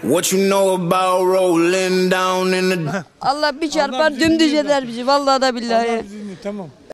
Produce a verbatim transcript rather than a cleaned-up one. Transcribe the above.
What you know about rolling down in the... Allah bir çarpar dümdüz eder bizi vallahi da billahi. Tamam.